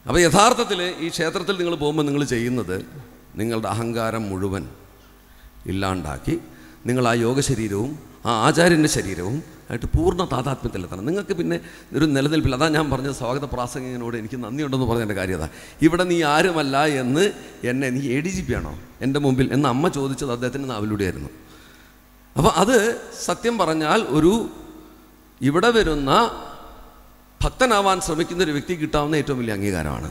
അപ്പോൾ യഥാർത്ഥത്തിൽ ഈ ക്ഷേത്രത്തിൽ നിങ്ങൾ പോകുമ്പോൾ നിങ്ങൾ ചെയ്യുന്നത് നിങ്ങളുടെ അഹങ്കാരം മുഴുവൻ ഇല്ലാണ്ടാക്കി നിങ്ങൾ ആ യോഗ ശരീരവും ആ ആചാര്യൻ്റെ ശരീരവും ആയിട്ട് പൂർണ്ണ താതാത്മ്യത്തിലെത്തണം. നിങ്ങൾക്ക് പിന്നെ ഒരു നിലനിൽപ്പില്ല. അതാ ഞാൻ പറഞ്ഞത് സ്വാഗത പ്രാസംഗികനോട് എനിക്ക് നന്ദിയുണ്ടെന്ന് പറഞ്ഞതിൻ്റെ കാര്യം അതാ. ഇവിടെ നീ ആരുമല്ല എന്ന് എന്നെ നീ ADGP ആണോ എൻ്റെ മുമ്പിൽ എന്ന് അമ്മ ചോദിച്ചത് അദ്ദേഹത്തിൻ്റെ നാവിലൂടെയായിരുന്നു. അപ്പോൾ അത് സത്യം പറഞ്ഞാൽ ഇവിടെ വരുന്ന ഭക്തനാവാൻ ശ്രമിക്കുന്ന ഒരു വ്യക്തി കിട്ടാവുന്ന ഏറ്റവും വലിയ അംഗീകാരമാണ്.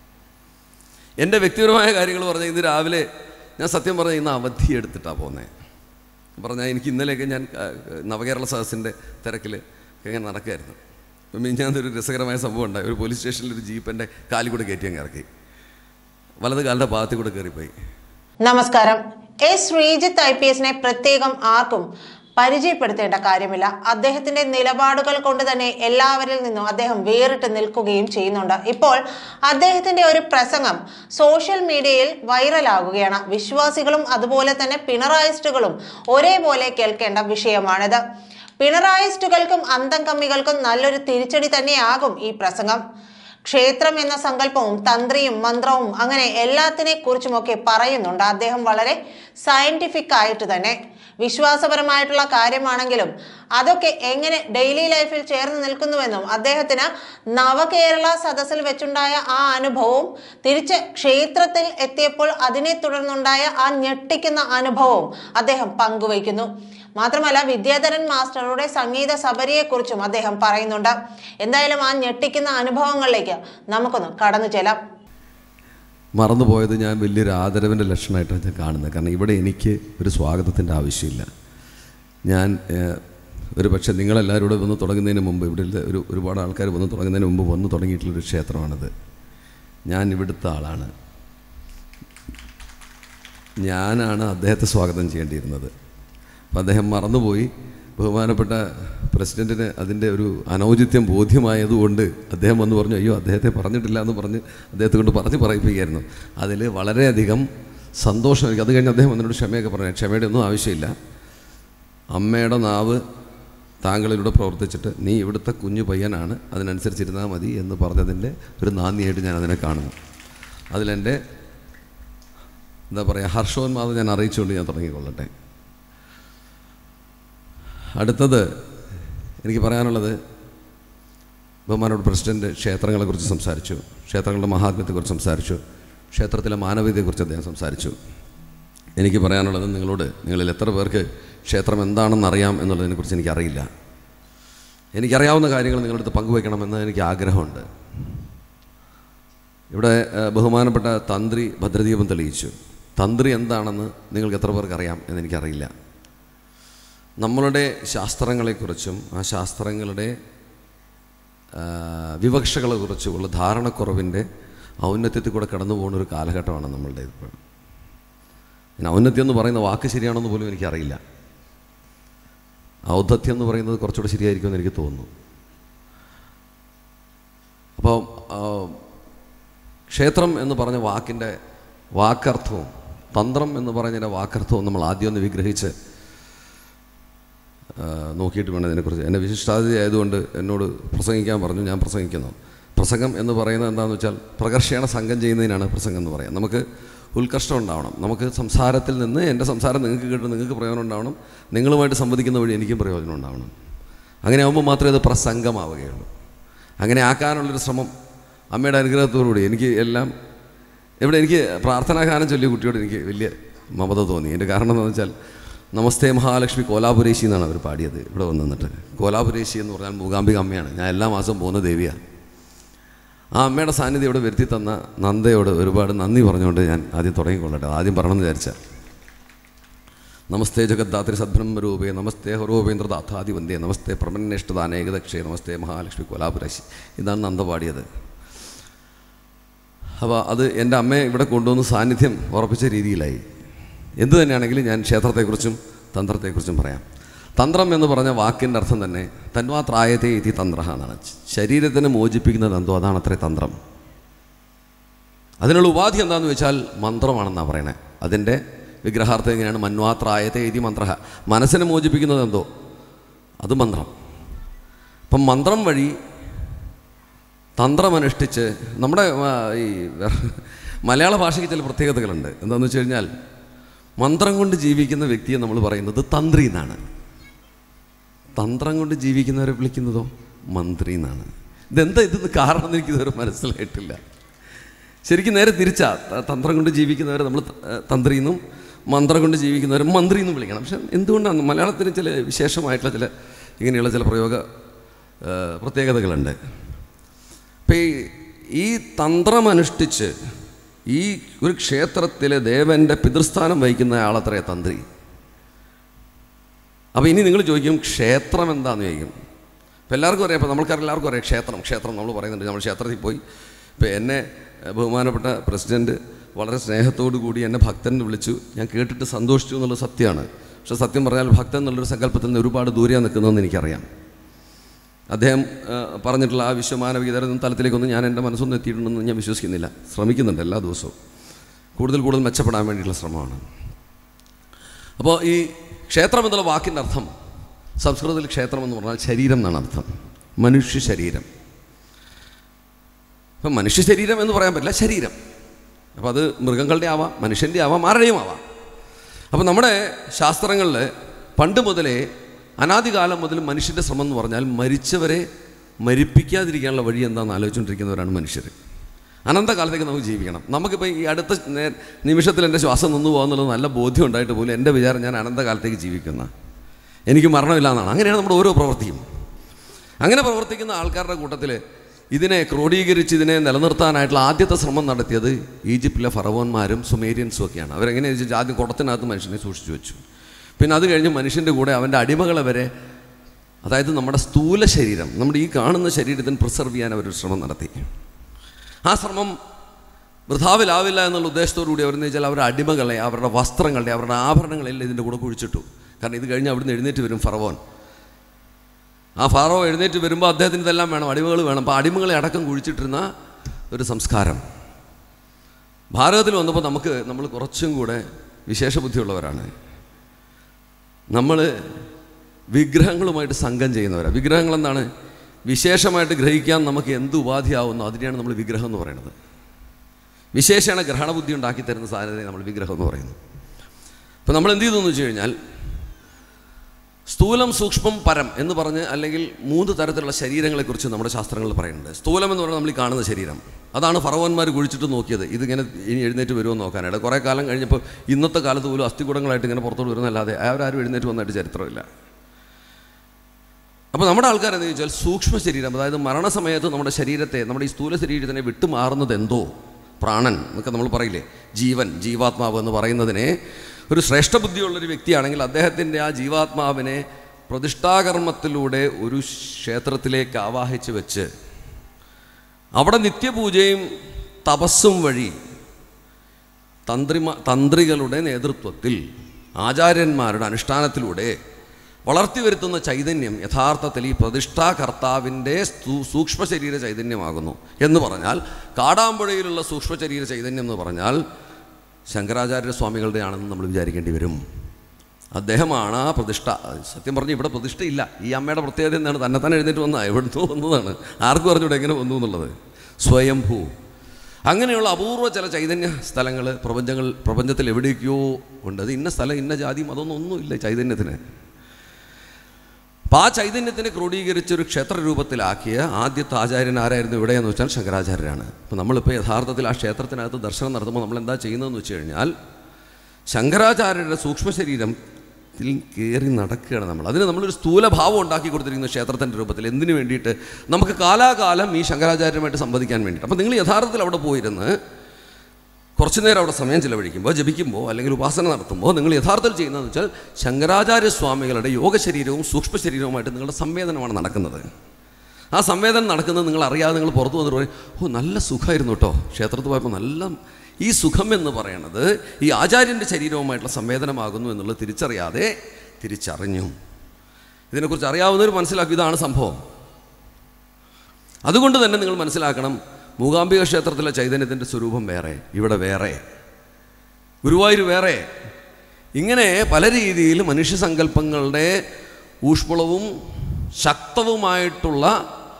എൻ്റെ വ്യക്തിപരമായ കാര്യങ്ങൾ പറഞ്ഞാൽ ഇന്ന് രാവിലെ ഞാൻ സത്യം പറഞ്ഞാൽ ഇന്ന് അവധി എടുത്തിട്ടാണ് പോകുന്നത്. പറഞ്ഞാൽ എനിക്ക് ഇന്നലെയൊക്കെ ഞാൻ നവകേരള സദസ്സിൻ്റെ തിരക്കിൽ ഇങ്ങനെ നടക്കുമായിരുന്നു. അപ്പം ഞാനൊരു രസകരമായ സംഭവം ഉണ്ടായി. ഒരു പോലീസ് സ്റ്റേഷനിൽ ഒരു ജീപ്പ് എൻ്റെ കാലിൽ കൂടെ കയറ്റി അങ്ങ് ഇറക്കി, വലത് കാലിൻ്റെ ഭാഗത്തിൽ കൂടെ കയറിപ്പോയി. നമസ്കാരം. ശ്രീജിത്ത് IPSനെ പ്രത്യേകം ആർക്കും പരിചയപ്പെടുത്തേണ്ട കാര്യമില്ല. അദ്ദേഹത്തിന്റെ നിലപാടുകൾ കൊണ്ട് തന്നെ എല്ലാവരിൽ നിന്നും അദ്ദേഹം വേറിട്ട് നിൽക്കുകയും ചെയ്യുന്നുണ്ട്. ഇപ്പോൾ അദ്ദേഹത്തിന്റെ ഒരു പ്രസംഗം സോഷ്യൽ മീഡിയയിൽ വൈറലാകുകയാണ്. വിശ്വാസികളും അതുപോലെ തന്നെ പിണറായിസ്റ്റുകളും ഒരേപോലെ കേൾക്കേണ്ട വിഷയമാണിത്. പിണറായിസ്റ്റുകൾക്കും അന്തം കമ്മികൾക്കും നല്ലൊരു തിരിച്ചടി തന്നെയാകും ഈ പ്രസംഗം. ക്ഷേത്രം എന്ന സങ്കല്പവും തന്ത്രിയും മന്ത്രവും അങ്ങനെ എല്ലാത്തിനെ കുറിച്ചുമൊക്കെ പറയുന്നുണ്ട് അദ്ദേഹം വളരെ സയന്റിഫിക് ആയിട്ട് തന്നെ. വിശ്വാസപരമായിട്ടുള്ള കാര്യമാണെങ്കിലും അതൊക്കെ എങ്ങനെ ഡെയിലി ലൈഫിൽ ചേർന്ന് നിൽക്കുന്നുവെന്നും അദ്ദേഹത്തിന് നവകേരള സദസ്സിൽ വെച്ചുണ്ടായ ആ അനുഭവവും തിരിച്ച് ക്ഷേത്രത്തിൽ എത്തിയപ്പോൾ അതിനെ തുടർന്നുണ്ടായ ആ ഞെട്ടിക്കുന്ന അനുഭവവും അദ്ദേഹം പങ്കുവയ്ക്കുന്നു. മാത്രമല്ല വിദ്യാധരൻ മാസ്റ്ററുടെ സംഗീത സബരിയെക്കുറിച്ചും അദ്ദേഹം പറയുന്നുണ്ട്. എന്തായാലും ആ ഞെട്ടിക്കുന്ന അനുഭവങ്ങളിലേക്ക് നമുക്കൊന്ന് കടന്നു ചെല്ലാം. മറന്നുപോയത് ഞാൻ വലിയൊരു ആദരവിൻ്റെ ലക്ഷണമായിട്ടാണ് ഞാൻ കാണുന്നത്. കാരണം ഇവിടെ എനിക്ക് ഒരു സ്വാഗതത്തിൻ്റെ ആവശ്യമില്ല. ഞാൻ ഒരു പക്ഷേ നിങ്ങളെല്ലാവരും ഇവിടെ വന്ന് തുടങ്ങുന്നതിന് മുമ്പ്, ഇവിടെ ഒരുപാട് ആൾക്കാർ വന്ന് തുടങ്ങുന്നതിന് മുമ്പ് വന്ന് തുടങ്ങിയിട്ടുള്ളൊരു ക്ഷേത്രമാണിത്. ഞാൻ ഇവിടുത്തെ ആളാണ്. ഞാനാണ് അദ്ദേഹത്തെ സ്വാഗതം ചെയ്യേണ്ടിയിരുന്നത്. അപ്പം അദ്ദേഹം മറന്നുപോയി. ബഹുമാനപ്പെട്ട പ്രസിഡൻറ്റിന് അതിൻ്റെ ഒരു അനൗചിത്യം ബോധ്യമായതുകൊണ്ട് അദ്ദേഹം വന്ന് പറഞ്ഞു, അയ്യോ അദ്ദേഹത്തെ പറഞ്ഞിട്ടില്ല എന്ന് പറഞ്ഞ് അദ്ദേഹത്തെ കൊണ്ട് പറയിപ്പിക്കുകയായിരുന്നു. അതിൽ വളരെയധികം സന്തോഷം എനിക്ക്. അത് കഴിഞ്ഞ് അദ്ദേഹം എന്നോട് ക്ഷമയൊക്കെ പറഞ്ഞു. ക്ഷമയുടെ ഒന്നും ആവശ്യമില്ല, അമ്മയുടെ നാവ് താങ്കളിലൂടെ പ്രവർത്തിച്ചിട്ട് നീ ഇവിടുത്തെ കുഞ്ഞു പയ്യനാണ്, അതിനനുസരിച്ചിരുന്നാൽ മതി എന്ന് പറഞ്ഞതിൻ്റെ ഒരു നാന്ദിയായിട്ട് ഞാൻ അതിനെ കാണുന്നു. അതിലെൻ്റെ എന്താ പറയുക ഹർഷോന്മാദം ഞാൻ അറിയിച്ചുകൊണ്ട് ഞാൻ തുടങ്ങിക്കൊള്ളട്ടെ. അടുത്തത് എനിക്ക് പറയാനുള്ളത്, ബഹുമാനോട് പ്രസിഡൻറ്റ് ക്ഷേത്രങ്ങളെക്കുറിച്ച് സംസാരിച്ചു, ക്ഷേത്രങ്ങളുടെ മഹാത്മ്യത്തെക്കുറിച്ച് സംസാരിച്ചു, ക്ഷേത്രത്തിലെ മാനവീയതയെക്കുറിച്ച് അദ്ദേഹം സംസാരിച്ചു. എനിക്ക് പറയാനുള്ളത് നിങ്ങളിൽ എത്ര പേർക്ക് ക്ഷേത്രം എന്താണെന്നറിയാം എന്നുള്ളതിനെക്കുറിച്ച് എനിക്കറിയില്ല. എനിക്കറിയാവുന്ന കാര്യങ്ങൾ നിങ്ങളടുത്ത് പങ്കുവയ്ക്കണമെന്ന് എനിക്ക് ആഗ്രഹമുണ്ട്. ഇവിടെ ബഹുമാനപ്പെട്ട തന്ത്രി ഭദ്രദീപം തെളിയിച്ചു. തന്ത്രി എന്താണെന്ന് നിങ്ങൾക്ക് എത്ര പേർക്ക് അറിയാം എന്നെനിക്കറിയില്ല. നമ്മളുടെ ശാസ്ത്രങ്ങളെക്കുറിച്ചും ആ ശാസ്ത്രങ്ങളുടെ വിവക്ഷകളെക്കുറിച്ചുമുള്ള ധാരണക്കുറവിൻ്റെ ഔന്നത്യത്തിൽ കൂടെ കടന്നു പോകുന്നൊരു കാലഘട്ടമാണ് നമ്മളുടെ ഇപ്പോൾ. ഔന്നത്യം എന്ന് പറയുന്ന വാക്ക് ശരിയാണെന്ന് പോലും എനിക്കറിയില്ല. ഔദ്ധത്യം എന്ന് പറയുന്നത് കുറച്ചുകൂടെ ശരിയായിരിക്കുമെന്ന് എനിക്ക് തോന്നുന്നു. അപ്പോൾ ക്ഷേത്രം എന്ന് പറഞ്ഞ വാക്കിൻ്റെ വാക്കർത്ഥവും തന്ത്രം എന്ന് പറഞ്ഞതിൻ്റെ വാക്കർത്ഥവും നമ്മൾ ആദ്യം ഒന്ന് വിഗ്രഹിച്ച് നോക്കിയിട്ട് വേണം ഇതിനെക്കുറിച്ച്. എന്നെ വിശിഷ്ടാതിഥി ആയതുകൊണ്ട് എന്നോട് പ്രസംഗിക്കാൻ പറഞ്ഞു. ഞാൻ പ്രസംഗിക്കുന്നു. പ്രസംഗം എന്ന് പറയുന്നത് എന്താണെന്ന് വെച്ചാൽ പ്രകർഷേണ സംഘം ചെയ്യുന്നതിനാണ് പ്രസംഗം എന്ന് പറയാം. നമുക്ക് ഉത്കർഷ്ടം ഉണ്ടാവണം. നമുക്ക് സംസാരത്തിൽ നിന്ന് എൻ്റെ സംസാരം നിങ്ങൾക്ക് കേട്ട് നിങ്ങൾക്ക് പ്രയോജനം ഉണ്ടാവണം, നിങ്ങളുമായിട്ട് സംവദിക്കുന്ന വഴി എനിക്കും പ്രയോജനം ഉണ്ടാവണം. അങ്ങനെ ആകുമ്പോൾ മാത്രമേ അത് പ്രസംഗമാവുകയുള്ളൂ. അങ്ങനെ ആക്കാനുള്ളൊരു ശ്രമം അമ്മയുടെ അനുഗ്രഹത്തോടുകൂടി എനിക്ക് എനിക്ക് പ്രാർത്ഥനാഗാനം ചൊല്ലിയ കുട്ടിയോട് എനിക്ക് വലിയ മമത തോന്നി. എൻ്റെ കാരണം എന്താണെന്ന് വെച്ചാൽ നമസ്തേ മഹാലക്ഷ്മി കോലാപുരേശി എന്നാണ് അവർ പാടിയത്. ഇവിടെ വന്നിട്ട് കോലാപുരേശി എന്ന് പറഞ്ഞാൽ മൂകാംബിക അമ്മയാണ്. ഞാൻ എല്ലാ മാസവും പോകുന്ന ദേവിയാണ്. ആ അമ്മയുടെ സാന്നിധ്യം ഇവിടെ വരുത്തി തന്ന നന്ദയോട് ഒരുപാട് നന്ദി പറഞ്ഞുകൊണ്ട് ഞാൻ ആദ്യം തുടങ്ങിക്കൊള്ളട്ടെ. ആദ്യം പറയണമെന്ന് വിചാരിച്ചാൽ നമസ്തേ ജഗദ്ധാത്രി സദ്ബ്രഹ്മരൂപേ നമസ്തേ ഹരോപേന്ദ്രദാഥാദി വന്ദേ നമസ്തേ പ്രമന്നേഷ്ടദാനേകദക്ഷേ നമസ്തേ മഹാലക്ഷ്മി കോലാപുരേശി. ഇതാണ് നന്ദ പാടിയത്. അപ്പോൾ അത് എൻ്റെ അമ്മയെ ഇവിടെ കൊണ്ടുവന്ന് സാന്നിധ്യം ഉറപ്പിച്ച രീതിയിലായി. എന്തു തന്നെയാണെങ്കിലും ഞാൻ ക്ഷേത്രത്തെക്കുറിച്ചും തന്ത്രത്തെക്കുറിച്ചും പറയാം. തന്ത്രം എന്ന് പറഞ്ഞ വാക്കിൻ്റെ അർത്ഥം തന്നെ തന്വാത്രായത്തെ ഇതി തന്ത്ര എന്നാണ്. ശരീരത്തിനെ മോചിപ്പിക്കുന്നത് എന്തോ അതാണ് അത്രേ തന്ത്രം. അതിനുള്ള ഉപാധി എന്താണെന്ന് വെച്ചാൽ മന്ത്രമാണെന്നാണ് പറയണേ. അതിൻ്റെ വിഗ്രഹാർത്ഥം എങ്ങനെയാണ്? മന്വാത്രായത്തെ ഇതി മന്ത്ര. മനസ്സിനെ മോചിപ്പിക്കുന്നത് എന്തോ അത് മന്ത്രം. അപ്പം മന്ത്രം വഴി തന്ത്രമനുഷ്ഠിച്ച് നമ്മുടെ ഈ മലയാള ഭാഷയ്ക്ക് ചില പ്രത്യേകതകളുണ്ട്. എന്താണെന്ന് വെച്ച് കഴിഞ്ഞാൽ മന്ത്രം കൊണ്ട് ജീവിക്കുന്ന വ്യക്തിയെ നമ്മൾ പറയുന്നത് തന്ത്രി എന്നാണ്. തന്ത്രം കൊണ്ട് ജീവിക്കുന്നവരെ വിളിക്കുന്നതോ മന്ത്രി എന്നാണ്. ഇതെന്താ ഇതെന്ന് കാരണം എനിക്കിതുവരെ മനസ്സിലായിട്ടില്ല. ശരിക്കും നേരെ തിരിച്ചാ. തന്ത്രം കൊണ്ട് ജീവിക്കുന്നവരെ നമ്മൾ തന്ത്രി എന്നും മന്ത്രം കൊണ്ട് ജീവിക്കുന്നവരെ മന്ത്രി എന്നും വിളിക്കണം. പക്ഷെ എന്തുകൊണ്ടാണ് മലയാളത്തിന് ചില വിശേഷമായിട്ടുള്ള ചില ഇങ്ങനെയുള്ള ചില പ്രത്യേകതകളുണ്ട്. ഇപ്പം ഈ തന്ത്രമനുഷ്ഠിച്ച് ഈ ഒരു ക്ഷേത്രത്തിലെ ദേവൻ്റെ പിതൃസ്ഥാനം വഹിക്കുന്ന ആളത്രേ തന്ത്രി. അപ്പോൾ ഇനി നിങ്ങൾ ചോദിക്കും ക്ഷേത്രം എന്താണെന്ന് ചോദിക്കും. ഇപ്പോൾ എല്ലാവർക്കും അറിയാം, ഇപ്പോൾ നമ്മൾക്കെല്ലാവർക്കും അറിയാം ക്ഷേത്രം നമ്മൾ പറയുന്നുണ്ട്. നമ്മൾ ക്ഷേത്രത്തിൽ പോയി. ഇപ്പോൾ എന്നെ ബഹുമാനപ്പെട്ട പ്രസിഡൻറ്റ് വളരെ സ്നേഹത്തോടു കൂടി എന്നെ ഭക്തൻ എന്ന് വിളിച്ചു. ഞാൻ കേട്ടിട്ട് സന്തോഷിച്ചു എന്നുള്ളത് സത്യമാണ്. പക്ഷേ സത്യം പറഞ്ഞാൽ ഭക്തൻ എന്നുള്ളൊരു സങ്കല്പത്തിൽ നിന്ന് ഒരുപാട് ദൂരെയാണ് നിൽക്കുന്നതെന്ന് എനിക്കറിയാം. അദ്ദേഹം പറഞ്ഞിട്ടുള്ള ആ വിശ്വമാനവികതയുടെ തലത്തിലേക്കൊന്നും ഞാൻ എൻ്റെ മനസ്സൊന്നും എത്തിയിട്ടുണ്ടെന്ന് ഞാൻ വിശ്വസിക്കുന്നില്ല. ശ്രമിക്കുന്നുണ്ട് എല്ലാ ദിവസവും. കൂടുതൽ മെച്ചപ്പെടാൻ വേണ്ടിയിട്ടുള്ള ശ്രമമാണ്. അപ്പോൾ ഈ ക്ഷേത്രം എന്നുള്ള വാക്കിൻ്റെ അർത്ഥം സംസ്കൃതത്തിൽ ക്ഷേത്രം എന്ന് പറഞ്ഞാൽ ശരീരം എന്നാണ് അർത്ഥം. മനുഷ്യ ശരീരം. ഇപ്പം മനുഷ്യ ശരീരം എന്ന് പറയാൻ പറ്റില്ല, ശരീരം. അപ്പോൾ അത് മൃഗങ്ങളുടെ ആവാം, മനുഷ്യൻ്റെ ആവാം, ആരുടെയും ആവാം. അപ്പോൾ നമ്മുടെ ശാസ്ത്രങ്ങളിൽ പണ്ട് മുതലേ അനാദികാലം മുതൽ മനുഷ്യൻ്റെ ശ്രമം എന്ന് പറഞ്ഞാൽ മരിച്ചവരെ മരിപ്പിക്കാതിരിക്കാനുള്ള വഴി എന്താണെന്ന് ആലോചിച്ചുകൊണ്ടിരിക്കുന്നവരാണ് മനുഷ്യർ. അനന്തകാലത്തേക്ക് നമുക്ക് ജീവിക്കണം. നമുക്കിപ്പോൾ ഈ അടുത്ത നിമിഷത്തിൽ എൻ്റെ ശ്വാസം നിന്നു പോകുന്നുള്ളത് നല്ല ബോധ്യം ഉണ്ടായിട്ട് പോലും എൻ്റെ വിചാരം ഞാൻ അനന്തകാലത്തേക്ക് ജീവിക്കുന്ന, എനിക്ക് മരണമില്ല എന്നാണ്. അങ്ങനെയാണ് നമ്മുടെ ഓരോ പ്രവൃത്തിയും. അങ്ങനെ പ്രവർത്തിക്കുന്ന ആൾക്കാരുടെ കൂട്ടത്തിൽ ഇതിനെ ക്രോഡീകരിച്ച് ഇതിനെ നിലനിർത്താനായിട്ടുള്ള ആദ്യത്തെ ശ്രമം നടത്തിയത് ഈജിപ്തിലെ ഫറവോന്മാരും സുമേരിയൻസും ഒക്കെയാണ്. അവരെങ്ങനെയാണെന്ന് വെച്ചാൽ ആദ്യം കുടത്തിനകത്ത് മനുഷ്യനെ സൂക്ഷിച്ചു വെച്ചു. പിന്നെ അത് കഴിഞ്ഞ് മനുഷ്യൻ്റെ കൂടെ അവൻ്റെ അടിമകളെ വരെ, അതായത് നമ്മുടെ സ്ഥൂല ശരീരം, നമ്മുടെ ഈ കാണുന്ന ശരീരത്തിന് പ്രിസർവ് ചെയ്യാൻ അവരൊരു ശ്രമം നടത്തി. ആ ശ്രമം വൃഥാവിലാവില്ല എന്നുള്ള ഉദ്ദേശത്തോടു കൂടി അവരെന്ന് വെച്ചാൽ അവരുടെ അടിമകളെ, അവരുടെ വസ്ത്രങ്ങളുടെ, അവരുടെ ആഭരണങ്ങളെല്ലാം ഇതിൻ്റെ കൂടെ കുഴിച്ചിട്ടു. കാരണം ഇത് കഴിഞ്ഞ് അവിടുന്ന് എഴുന്നേറ്റ് വരും ഫറവോൻ. ആ ഫറോ എഴുന്നേറ്റ് വരുമ്പോൾ അദ്ദേഹത്തിന് ഇതെല്ലാം വേണം, അടിമകൾ വേണം. അപ്പോൾ അടിമകളെ അടക്കം കുഴിച്ചിട്ടിരുന്ന ഒരു സംസ്കാരം ഭാരതത്തിൽ വന്നപ്പോൾ നമ്മൾ കുറച്ചും കൂടെ വിശേഷ ബുദ്ധിയുള്ളവരാണ്. നമ്മൾ വിഗ്രഹങ്ങളുമായിട്ട് സംഘം ചെയ്യുന്നവരാണ്. വിഗ്രഹങ്ങൾ എന്താണ്? വിശേഷമായിട്ട് ഗ്രഹിക്കാൻ നമുക്ക് എന്ത് ഉപാധിയാവുന്നോ അതിനെയാണ് നമ്മൾ വിഗ്രഹം എന്ന് പറയുന്നത്. വിശേഷണ ഗ്രഹണബുദ്ധി ഉണ്ടാക്കി തരുന്ന സാധനത്തെ നമ്മൾ വിഗ്രഹം എന്ന് പറയുന്നു. അപ്പോൾ നമ്മൾ എന്ത് ചെയ്തെന്ന് വെച്ച് കഴിഞ്ഞാൽ സ്ഥൂലം, സൂക്ഷ്മം, പരം എന്ന് പറഞ്ഞ് അല്ലെങ്കിൽ 3 തരത്തിലുള്ള ശരീരങ്ങളെക്കുറിച്ച് നമ്മുടെ ശാസ്ത്രങ്ങളിൽ പറയുന്നുണ്ട്. സ്ഥൂലം എന്ന് പറഞ്ഞാൽ നമ്മൾ ഈ കാണുന്ന ശരീരം, അതാണ് ഫറവോന്മാർ കുഴിച്ചിട്ട് നോക്കിയത്. ഇതിങ്ങനെ ഇനി എഴുന്നേറ്റ് വരുമോ നോക്കാനായിട്ട്. കുറേ കാലം കഴിഞ്ഞപ്പോൾ ഇന്നത്തെ കാലത്ത് പോലും അസ്ഥികൂടങ്ങളായിട്ട് ഇങ്ങനെ പുറത്തോട്ട് വരുന്നല്ലാതെ അവരാരും എഴുന്നേറ്റ് വന്നായിട്ട് ചരിത്രമില്ല. അപ്പോൾ നമ്മുടെ ആൾക്കാരെന്ന് ചോദിച്ചാൽ സൂക്ഷ്മ ശരീരം, അതായത് മരണസമയത്ത് നമ്മുടെ ശരീരത്തെ, നമ്മുടെ ഈ സ്ഥൂല ശരീരത്തിനെ വിട്ടുമാറുന്നത് എന്തോ, പ്രാണൻ എന്നൊക്കെ നമ്മൾ പറയില്ലേ, ജീവൻ, ജീവാത്മാവ് എന്ന് പറയുന്നതിനെ ഒരു ശ്രേഷ്ഠ ബുദ്ധിയുള്ളൊരു വ്യക്തിയാണെങ്കിൽ അദ്ദേഹത്തിൻ്റെ ആ ജീവാത്മാവിനെ പ്രതിഷ്ഠാകർമ്മത്തിലൂടെ ഒരു ക്ഷേത്രത്തിലേക്ക് ആവാഹിച്ച് വെച്ച് അവിടെ നിത്യപൂജയും തപസ്സും വഴി തന്ത്രികളുടെ നേതൃത്വത്തിൽ ആചാര്യന്മാരുടെ അനുഷ്ഠാനത്തിലൂടെ വളർത്തി വരുത്തുന്ന ചൈതന്യം യഥാർത്ഥത്തിൽ ഈ പ്രതിഷ്ഠാകർത്താവിൻ്റെ സൂക്ഷ്മ ശരീര ചൈതന്യമാകുന്നു എന്ന് പറഞ്ഞാൽ, കാടാമ്പുഴയിലുള്ള സൂക്ഷ്മ ശരീര ചൈതന്യം എന്ന് പറഞ്ഞാൽ ശങ്കരാചാര്യ സ്വാമികളുടെ ആണെന്ന് നമ്മൾ വിചാരിക്കേണ്ടി വരും. അദ്ദേഹമാണ് ആ പ്രതിഷ്ഠ. സത്യം പറഞ്ഞ് ഇവിടെ പ്രതിഷ്ഠയില്ല. ഈ അമ്മയുടെ പ്രത്യേകത എന്താണ്? തന്നെ എഴുന്നേറ്റ് വന്നാൽ എവിടുന്നോ വന്നതാണ്. ആർക്കും അറിഞ്ഞൂടെ എങ്ങനെ വന്നു എന്നുള്ളത്. സ്വയംഭൂ. അങ്ങനെയുള്ള അപൂർവ ചില ചൈതന്യ സ്ഥലങ്ങൾ പ്രപഞ്ചത്തിൽ എവിടേക്കോ ഉണ്ട്. അത് ഇന്ന സ്ഥലം, ഇന്ന ജാതി, അതൊന്നൊന്നുമില്ല ചൈതന്യത്തിന്. അപ്പോൾ ആ ചൈതന്യത്തിനെ ക്രോഡീകരിച്ചൊരു ക്ഷേത്രരൂപത്തിലാക്കിയ ആദ്യത്തെ ആചാര്യൻ ആരായിരുന്നു ഇവിടെയെന്ന് വെച്ചാൽ ശങ്കരാചാര്യരാണ്. അപ്പോൾ നമ്മളിപ്പോൾ യഥാർത്ഥത്തിൽ ആ ക്ഷേത്രത്തിനകത്ത് ദർശനം നടത്തുമ്പോൾ നമ്മളെന്താ ചെയ്യുന്നതെന്ന് വെച്ച് കഴിഞ്ഞാൽ ശങ്കരാചാര്യരുടെ സൂക്ഷ്മ ശരീരത്തിൽ കയറി നടക്കുകയാണ് നമ്മൾ. അതിന് നമ്മളൊരു സ്ഥൂലഭാവം ഉണ്ടാക്കി കൊടുത്തിരിക്കുന്ന ക്ഷേത്രത്തിൻ്റെ രൂപത്തിൽ. എന്തിനു വേണ്ടിയിട്ട്? നമുക്ക് കാലാകാലം ഈ ശങ്കരാചാര്യരുമായിട്ട് സംവദിക്കാൻ വേണ്ടിയിട്ട്. അപ്പോൾ നിങ്ങൾ യഥാർത്ഥത്തിൽ അവിടെ പോയിരുന്ന് കുറച്ചു നേരം അവിടെ സമയം ചിലവഴിക്കുമ്പോൾ, ജപിക്കുമ്പോൾ അല്ലെങ്കിൽ ഉപാസന നടത്തുമ്പോൾ നിങ്ങൾ യഥാർത്ഥത്തിൽ ചെയ്യുന്നതെന്ന് വെച്ചാൽ ശങ്കരാചാര്യ സ്വാമികളുടെ യോഗ ശരീരവും സൂക്ഷ്മ ശരീരവുമായിട്ട് നിങ്ങളുടെ സംവേദനമാണ് നടക്കുന്നത്. ആ സംവേദനം നടക്കുന്നത് നിങ്ങൾ അറിയാതെ നിങ്ങൾ പുറത്തു വന്നിട്ട് പറയും, ഓ നല്ല സുഖമായിരുന്നു കേട്ടോ, ക്ഷേത്രത്തിൽ പോയപ്പോൾ നല്ല. ഈ സുഖം എന്ന് പറയുന്നത് ഈ ആചാര്യൻ്റെ ശരീരവുമായിട്ടുള്ള സംവേദനമാകുന്നു എന്നുള്ളത് തിരിച്ചറിയാതെ തിരിച്ചറിഞ്ഞു. ഇതിനെക്കുറിച്ച് അറിയാവുന്നവർ മനസ്സിലാക്കി ഇതാണ് സംഭവം. അതുകൊണ്ട് തന്നെ നിങ്ങൾ മനസ്സിലാക്കണം, മൂകാംബിക ക്ഷേത്രത്തിലെ ചൈതന്യത്തിൻ്റെ സ്വരൂപം വേറെ, ഇവിടെ വേറെ, ഗുരുവായൂർ വേറെ. ഇങ്ങനെ പല രീതിയിൽ മനുഷ്യസങ്കല്പങ്ങളുടെ ഊഷ്മളവും ശക്തവുമായിട്ടുള്ള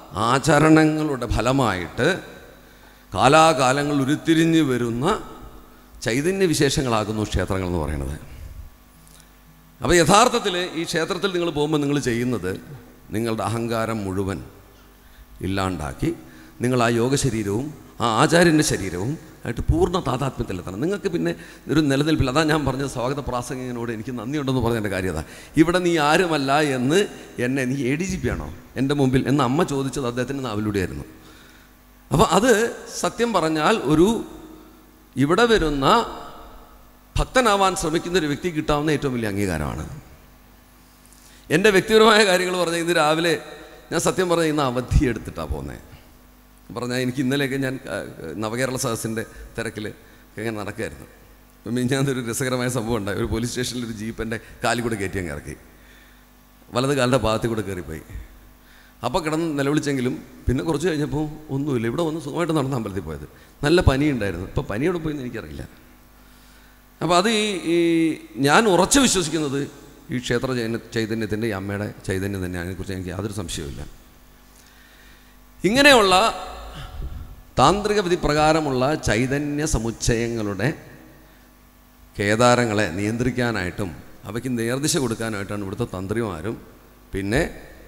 ആചരണങ്ങളുടെ ഫലമായിട്ട് കാലാകാലങ്ങൾ ഉരുത്തിരിഞ്ഞ് വരുന്ന ചൈതന്യ വിശേഷങ്ങളാകുന്നു ക്ഷേത്രങ്ങൾ എന്ന് പറയുന്നത്. അപ്പോൾ യഥാർത്ഥത്തിൽ ഈ ക്ഷേത്രത്തിൽ നിങ്ങൾ പോകുമ്പോൾ നിങ്ങൾ ചെയ്യുന്നത് നിങ്ങളുടെ അഹങ്കാരം മുഴുവൻ ഇല്ലാണ്ടാക്കി നിങ്ങൾ ആ യോഗശരീരവും ആ ആചാര്യൻ്റെ ശരീരവും ആയിട്ട് പൂർണ്ണ താതാത്മ്യത്തിലെത്തണം. നിങ്ങൾക്ക് പിന്നെ ഒരു നിലനിൽപ്പില്ല. അതാ ഞാൻ പറഞ്ഞത് സ്വാഗത പ്രാസംഗികനോട് എനിക്ക് നന്ദിയുണ്ടെന്ന് പറഞ്ഞതിൻ്റെ കാര്യം അതാ. ഇവിടെ നീ ആരുമല്ല എന്ന് എന്നെ നീ ADGP ആണോ എൻ്റെ മുമ്പിൽ എന്ന് അമ്മ ചോദിച്ചത് അദ്ദേഹത്തിൻ്റെ നാവിലൂടെയായിരുന്നു. അപ്പോൾ അത് സത്യം പറഞ്ഞാൽ ഇവിടെ വരുന്ന ഭക്തനാവാൻ ശ്രമിക്കുന്ന ഒരു വ്യക്തി കിട്ടാവുന്ന ഏറ്റവും വലിയ അംഗീകാരമാണ്. എൻ്റെ വ്യക്തിപരമായ കാര്യങ്ങൾ പറഞ്ഞാൽ ഇന്ന് രാവിലെ ഞാൻ സത്യം പറഞ്ഞാൽ ഇന്ന് അവധി എടുത്തിട്ടാണ് പോകുന്നത്. പറഞ്ഞാൽ എനിക്ക് ഇന്നലെയൊക്കെ ഞാൻ നവകേരള സദസ്സിൻ്റെ തിരക്കിൽ ഇങ്ങനെ നടക്കുകയായിരുന്നു. അപ്പം ഞാനൊരു രസകരമായ സംഭവം ഉണ്ടായി. ഒരു പോലീസ് സ്റ്റേഷനിൽ ഒരു ജീപ്പ് എൻ്റെ കാലിൽ കൂടെ കയറ്റി അങ്ങ് ഇറക്കി, വലത് കാലിൻ്റെ ഭാഗത്തിൽ കൂടെ കയറിപ്പോയി. അപ്പോൾ കിടന്ന് നിലവിളിച്ചെങ്കിലും പിന്നെ കുറച്ച് കഴിഞ്ഞപ്പോൾ ഒന്നുമില്ല. ഇവിടെ വന്ന് സുഖമായിട്ട് നടന്ന അമ്പലത്തിൽ പോയത്. നല്ല പനി ഉണ്ടായിരുന്നു. ഇപ്പോൾ പനി എവിടെ പോയെന്ന് എനിക്കറിയില്ല. അപ്പോൾ അത് ഈ ഞാൻ ഉറച്ചു വിശ്വസിക്കുന്നത് ഈ ക്ഷേത്ര ചൈതന്യത്തിൻ്റെ ഈ അമ്മയുടെ ചൈതന്യം തന്നെയാണ്. അതിനെക്കുറിച്ച് എനിക്ക് യാതൊരു സംശയവുമില്ല. ഇങ്ങനെയുള്ള താന്ത്രിക വിധി പ്രകാരമുള്ള ചൈതന്യ സമുച്ചയങ്ങളുടെ കേദാരങ്ങളെ നിയന്ത്രിക്കാനായിട്ടും അവയ്ക്ക് നേർദിശ കൊടുക്കാനായിട്ടാണ് ഇവിടുത്തെ തന്ത്രിമാരും പിന്നെ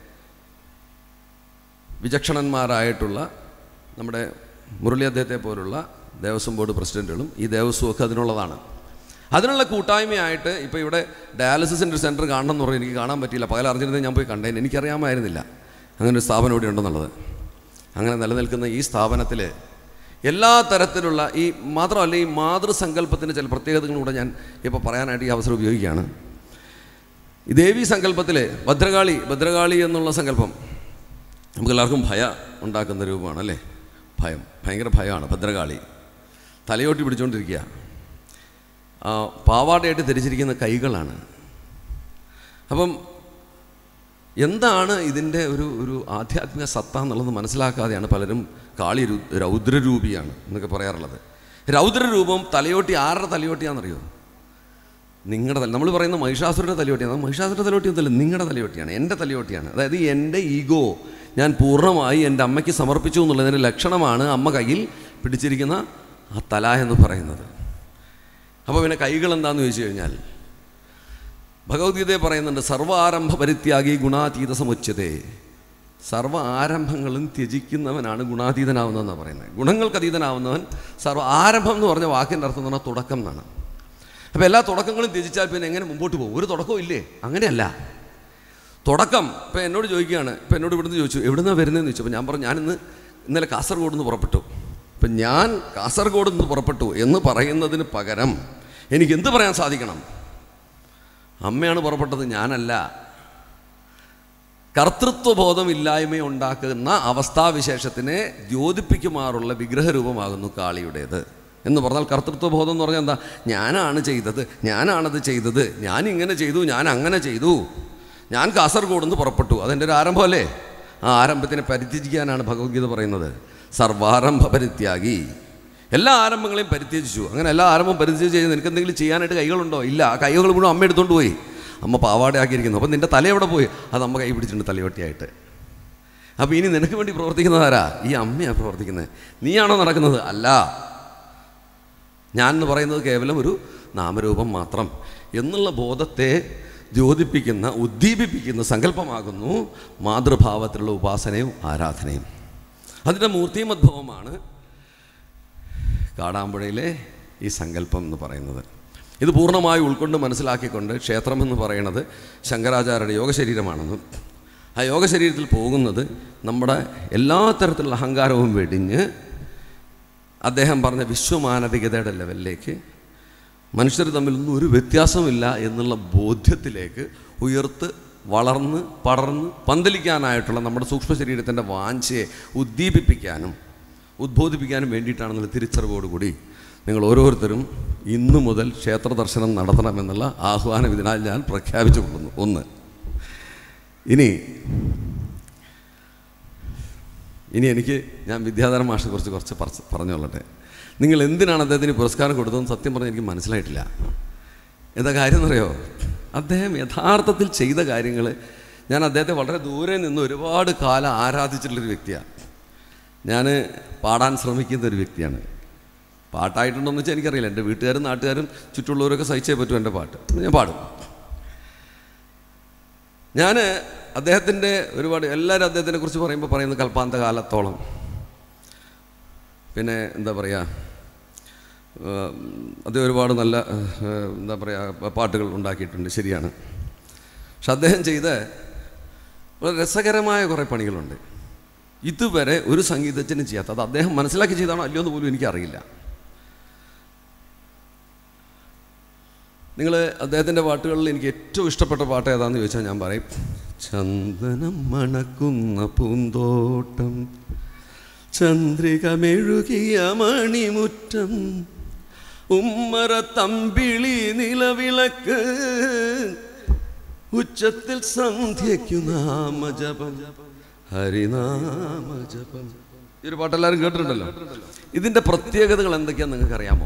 വിചക്ഷണന്മാരായിട്ടുള്ള നമ്മുടെ മുരളി അദ്ദേഹത്തെ പോലുള്ള ദേവസ്വം ബോർഡ് പ്രസിഡൻറ്റുകളും ഈ ദേവസ്വമൊക്കെ അതിനുള്ളതാണ്. അതിനുള്ള കൂട്ടായ്മയായിട്ട് ഇപ്പോൾ ഇവിടെ ഡയാലിസിസിൻ്റെ ഒരു സെൻറ്റർ കാണണം എന്ന് പറഞ്ഞാൽ എനിക്ക് കാണാൻ പറ്റിയില്ല. പകൽ അറിഞ്ഞിരുന്നത് ഞാൻ പോയി കണ്ടേന്. എനിക്കറിയാമായിരുന്നില്ല അങ്ങനെ ഒരു സ്ഥാപനം ഇവിടെ ഉണ്ടെന്നുള്ളത്. അങ്ങനെ നിലനിൽക്കുന്ന ഈ സ്ഥാപനത്തിൽ എല്ലാ തരത്തിലുള്ള മാത്രമല്ല ഈ മാതൃസങ്കല്പത്തിൻ്റെ ചില പ്രത്യേകതകളൂടെ ഞാൻ ഇപ്പോൾ പറയാനായിട്ട് ഈ അവസരം ഉപയോഗിക്കുകയാണ്. ഈ ദേവീ സങ്കല്പത്തിൽ ഭദ്രകാളി എന്നുള്ള സങ്കല്പം നമുക്കെല്ലാവർക്കും ഭയം ഉണ്ടാക്കുന്ന രൂപമാണ് അല്ലേ? ഭയങ്കര ഭയമാണ് ഭദ്രകാളി. തലയോട്ടി പിടിച്ചുകൊണ്ടിരിക്കുക. പാവാടയായിട്ട് ധരിച്ചിരിക്കുന്ന കൈകളാണ്. അപ്പം എന്താണ് ഇതിൻ്റെ ഒരു ആധ്യാത്മിക സത്ത എന്നുള്ളത് മനസ്സിലാക്കാതെയാണ് പലരും കാളി രൗദ്രരൂപിയാണ് എന്നൊക്കെ പറയാറുള്ളത്. രൗദ്രരൂപം തലയോട്ടി ആരുടെ തലയോട്ടിയാണെന്നറിയോ? നിങ്ങളുടെ നമ്മൾ പറയുന്ന മഹിഷാസുരൻ്റെ തലയോട്ടിയാണ്. മഹിഷാസുരൻ്റെ തലയോട്ടിയൊന്നുമല്ല, നിങ്ങളുടെ തലയോട്ടിയാണ്, എൻ്റെ തലയോട്ടിയാണ്. അതായത് എൻ്റെ ഈഗോ ഞാൻ പൂർണ്ണമായി എൻ്റെ അമ്മയ്ക്ക് സമർപ്പിച്ചു എന്നുള്ളതിൻ്റെ ലക്ഷണമാണ് അമ്മ കയ്യിൽ പിടിച്ചിരിക്കുന്ന ആ തല എന്ന് പറയുന്നത്. അപ്പോൾ പിന്നെ കൈകൾ എന്താണെന്ന് ചോദിച്ചു കഴിഞ്ഞാൽ ഭഗവത്ഗീതയെ പറയുന്നുണ്ട്, സർവ്വ ആരംഭ പരിത്യാഗി ഗുണാതീത സമുച്യതേ. സർവ്വ ആരംഭങ്ങളും ത്യജിക്കുന്നവനാണ് ഗുണാതീതനാവുന്നതെന്നാണ് പറയുന്നത്. ഗുണങ്ങൾക്ക് അതീതനാവുന്നവൻ ആരംഭം എന്ന് പറഞ്ഞ വാക്കിൻ്റെ അർത്ഥം എന്ന് പറഞ്ഞാൽ തുടക്കം എന്നാണ്. അപ്പോൾ എല്ലാ തുടക്കങ്ങളും ത്യജിച്ചാൽ പിന്നെ എങ്ങനെ മുമ്പോട്ട് പോകും? ഒരു തുടക്കവും ഇല്ലേ? അങ്ങനെയല്ല. തുടക്കം ഇപ്പോൾ എന്നോട് ചോദിക്കുകയാണ്. ഇപ്പോൾ എന്നോട് ഇവിടുന്ന് ചോദിച്ചു എവിടുന്നാണ് വരുന്നതെന്ന് ചോദിച്ചു. അപ്പോൾ ഞാൻ പറഞ്ഞു ഇന്നലെ കാസർഗോഡ് നിന്ന് പുറപ്പെട്ടു. ഇപ്പം ഞാൻ കാസർഗോഡ് നിന്ന് പുറപ്പെട്ടു എന്ന് പറയുന്നതിന് പകരം എനിക്ക് എന്ത് പറയാൻ സാധിക്കണം? അമ്മയാണ് പുറപ്പെട്ടത്, ഞാനല്ല. കർത്തൃത്വബോധമില്ലായ്മ ഉണ്ടാക്കുന്ന അവസ്ഥാവിശേഷത്തിനെ ദ്യോതിപ്പിക്കുമാറുള്ള വിഗ്രഹരൂപമാകുന്നു കാളിയുടേത് എന്ന് പറഞ്ഞാൽ കർത്തൃത്വബോധം എന്ന് പറഞ്ഞാൽ എന്താ? ഞാനാണ് ചെയ്തത്, ഞാനാണത് ചെയ്തത്, ഞാനിങ്ങനെ ചെയ്തു, ഞാൻ അങ്ങനെ ചെയ്തു, ഞാൻ കാസർഗോഡ് നിന്ന് പുറപ്പെട്ടു. അതെൻ്റെ ഒരു ആരംഭമല്ലേ? ആ ആരംഭത്തിനെ പരിത്യജിക്കാനാണ് ഭഗവത്ഗീത പറയുന്നത്. സർവാരംഭ പരിത്യാഗി. എല്ലാ ആരംഭങ്ങളെയും പരിത്യജിച്ചു. അങ്ങനെ എല്ലാ ആരംഭം പരിത്യജിച്ച് കഴിഞ്ഞാൽ നിനക്ക് എന്തെങ്കിലും ചെയ്യാനായിട്ട് കൈകളുണ്ടോ? ഇല്ല. ആ കൈകൾ മുഴുവൻ അമ്മ എടുത്തുകൊണ്ട് പോയി. അമ്മ പാവാടയാക്കിയിരിക്കുന്നു. അപ്പം നിൻ്റെ തല എവിടെ പോയി? അത് അമ്മ കൈ പിടിച്ചിട്ടുണ്ട് തലയോട്ടിയായിട്ട്. അപ്പോൾ ഇനി നിനക്ക് വേണ്ടി പ്രവർത്തിക്കുന്നതാരാ? ഈ അമ്മയാണ് പ്രവർത്തിക്കുന്നത്. നീയാണോ നടക്കുന്നത്? അല്ല. ഞാൻ എന്ന് പറയുന്നത് കേവലം ഒരു നാമരൂപം മാത്രം എന്നുള്ള ബോധത്തെ ദ്യോതിപ്പിക്കുന്ന ഉദ്ദീപിപ്പിക്കുന്ന സങ്കല്പമാകുന്നു മാതൃഭാവത്തിലുള്ള ഉപാസനയും ആരാധനയും. അതിൻ്റെ മൂർത്തിമദ്ഭവമാണ് കാടാമ്പുഴയിലെ ഈ സങ്കല്പം എന്ന് പറയുന്നത്. ഇത് പൂർണ്ണമായി ഉൾക്കൊണ്ട് മനസ്സിലാക്കിക്കൊണ്ട് ക്ഷേത്രമെന്ന് പറയുന്നത് ശങ്കരാചാര്യരുടെ യോഗശരീരമാണെന്നും ആ യോഗശരീരത്തിൽ പോകുന്നത് നമ്മുടെ എല്ലാ തരത്തിലുള്ള അഹങ്കാരവും വെടിഞ്ഞ് അദ്ദേഹം പറഞ്ഞ വിശ്വമാനവികതയുടെ ലെവലിലേക്ക് മനുഷ്യർ തമ്മിലൊന്നും ഒരു വ്യത്യാസമില്ല എന്നുള്ള ബോധ്യത്തിലേക്ക് ഉയർത്ത് വളർന്ന് പടർന്ന് പന്തലിക്കാനായിട്ടുള്ള നമ്മുടെ സൂക്ഷ്മ ശരീരത്തിൻ്റെ വാഞ്ചയെ ഉദ്ദീപിപ്പിക്കാനും ഉദ്ബോധിപ്പിക്കാനും വേണ്ടിയിട്ടാണെന്നുള്ള തിരിച്ചറിവോടുകൂടി നിങ്ങൾ ഓരോരുത്തരും ഇന്നു മുതൽ ക്ഷേത്ര ദർശനം നടത്തണമെന്നുള്ള ആഹ്വാനം ഇതിനാൽ ഞാൻ പ്രഖ്യാപിച്ചു കൊള്ളുന്നു. ഒന്ന്. ഇനി എനിക്ക് ഞാൻ വിദ്യാധരൻ മാഷിനെ കുറച്ച് പറഞ്ഞുകൊള്ളട്ടെ. നിങ്ങൾ എന്തിനാണ് അദ്ദേഹത്തിന് പുരസ്കാരം കൊടുത്തതെന്ന് സത്യം പറഞ്ഞാൽ എനിക്ക് മനസ്സിലായിട്ടില്ല. എന്താ കാര്യം എന്നറിയോ? അദ്ദേഹം യഥാർത്ഥത്തിൽ ചെയ്ത കാര്യങ്ങൾ ഞാൻ അദ്ദേഹത്തെ വളരെ ദൂരെ നിന്ന് ഒരുപാട് കാലം ആരാധിച്ചിട്ടുള്ളൊരു വ്യക്തിയാണ്. ഞാൻ പാടാൻ ശ്രമിക്കുന്ന ഒരു വ്യക്തിയാണ്. പാട്ടായിട്ടുണ്ടോയെന്ന് വെച്ചാൽ എനിക്കറിയില്ല. എൻ്റെ വീട്ടുകാരും നാട്ടുകാരും ചുറ്റുള്ളവരൊക്കെ സഹിച്ചേ പറ്റും എൻ്റെ പാട്ട്. ഞാൻ പാടും. ഞാൻ അദ്ദേഹത്തിൻ്റെ ഒരുപാട് എല്ലാവരും അദ്ദേഹത്തിനെ കുറിച്ച് പറയുമ്പോൾ പറയുന്നത് കൽപ്പാന്ത കാലത്തോളം, പിന്നെ എന്താ പറയുക, അദ്ദേഹം ഒരുപാട് നല്ല എന്താ പറയുക പാട്ടുകൾ ഉണ്ടാക്കിയിട്ടുണ്ട്, ശരിയാണ്. പക്ഷെ അദ്ദേഹം ചെയ്ത വളരെ രസകരമായ കുറേ പണികളുണ്ട്, ഇതുവരെ ഒരു സംഗീതജ്ഞനും ചെയ്യാത്ത. അത് അദ്ദേഹം മനസ്സിലാക്കി ചെയ്താണോ അല്ലയോ എന്ന് പോലും എനിക്കറിയില്ല. നിങ്ങൾ അദ്ദേഹത്തിൻ്റെ പാട്ടുകളിൽ എനിക്ക് ഏറ്റവും ഇഷ്ടപ്പെട്ട പാട്ട് ഏതാണെന്ന് ചോദിച്ചാൽ ഞാൻ പറയും ചന്ദനം മണക്കുന്ന പൂന്തോട്ടം, ചന്ദ്രിക മെഴുകിയ മണിമുറ്റം, ഉമ്മറ തമ്പിളി നിലവിളക്ക്, ഉച്ചത്തിൽ സന്ധ്യയ്ക്കു നാമജപം, ഹരിനാമജപം. ഈ ഒരു പാട്ടെല്ലാവരും കേട്ടിട്ടുണ്ടല്ലോ. ഇതിൻ്റെ പ്രത്യേകതകൾ എന്തൊക്കെയാണെന്ന് നിങ്ങൾക്ക് അറിയാമോ?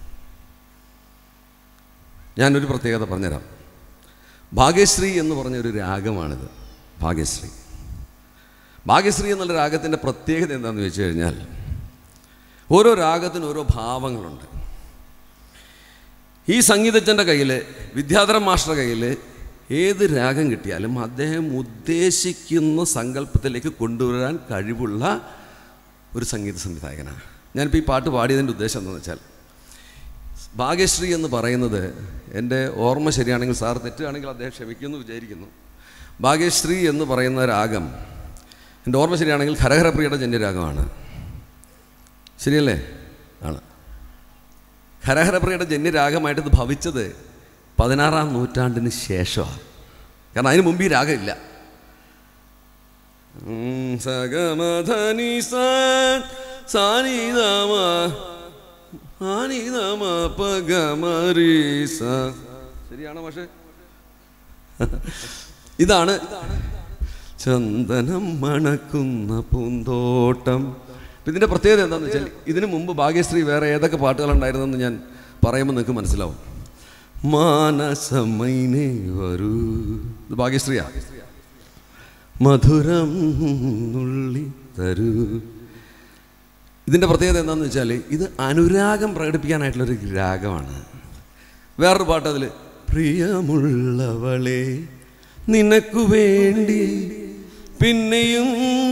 ഞാനൊരു പ്രത്യേകത പറഞ്ഞുതരാം. ഭാഗ്യശ്രീ എന്ന് പറഞ്ഞൊരു രാഗമാണിത്. ഭാഗ്യശ്രീ എന്നുള്ള രാഗത്തിൻ്റെ പ്രത്യേകത എന്താണെന്ന് വെച്ച് കഴിഞ്ഞാൽ, ഓരോ രാഗത്തിനും ഓരോ ഭാവങ്ങളുണ്ട്. ഈ സംഗീതജ്ഞൻ്റെ കയ്യിൽ, വിദ്യാധരൻ മാസ്റ്ററുടെ കയ്യിൽ ഏത് രാഗം കിട്ടിയാലും അദ്ദേഹം ഉദ്ദേശിക്കുന്ന സങ്കല്പത്തിലേക്ക് കൊണ്ടുവരാൻ കഴിവുള്ള ഒരു സംഗീത സംവിധായകനാണ്. ഞാനിപ്പോൾ ഈ പാട്ട് പാടിയതിൻ്റെ ഉദ്ദേശം എന്താണെന്ന് വെച്ചാൽ, ഭാഗ്യശ്രീ എന്ന് പറയുന്നത്, എൻ്റെ ഓർമ്മ ശരിയാണെങ്കിൽ, സാർ തെറ്റാണെങ്കിൽ അദ്ദേഹം ക്ഷമിക്കുമെന്ന് വിചാരിക്കുന്നു. ഭാഗ്യശ്രീ എന്ന് പറയുന്ന രാഗം എൻ്റെ ഓർമ്മ ശരിയാണെങ്കിൽ ഹരഹരപ്രിയയുടെ ജന്യരാഗമാണ്. ശരിയല്ലേ? ആണ്. ഹരഹരപ്രിയയുടെ ജന്യരാഗമായിട്ട് ഇത് ഭവിച്ചത് 16-ാം നൂറ്റാണ്ടിന് ശേഷമാണ്. കാരണം അതിന് മുമ്പ് ഈ രാഗമില്ല. ശരിയാണോ പക്ഷേ? ഇതാണ് ചന്ദനം മണക്കുന്ന പൂന്തോട്ടം. ഇതിൻ്റെ പ്രത്യേകത എന്താണെന്ന് വെച്ചാൽ, ഇതിനു മുമ്പ് ഭാഗ്യശ്രീ വേറെ ഏതൊക്കെ പാട്ടുകളുണ്ടായിരുന്നെന്ന് ഞാൻ പറയുമ്പോൾ നിങ്ങൾക്ക് മനസ്സിലാവും. മാനസമൈനേ വരൂ, ഇത് ഭാഗ്യശ്രീയാ. മധുരം നുള്ളി തരൂ. ഇതിൻ്റെ പ്രത്യേകത എന്താണെന്ന് വെച്ചാൽ, ഇത് അനുരാഗം പ്രകടിപ്പിക്കാനായിട്ടുള്ളൊരു രാഗമാണ്. വേറൊരു പാട്ട് അതിൽ, പ്രിയമുള്ളവളെ നിനക്കു വേണ്ടി പിന്നെയും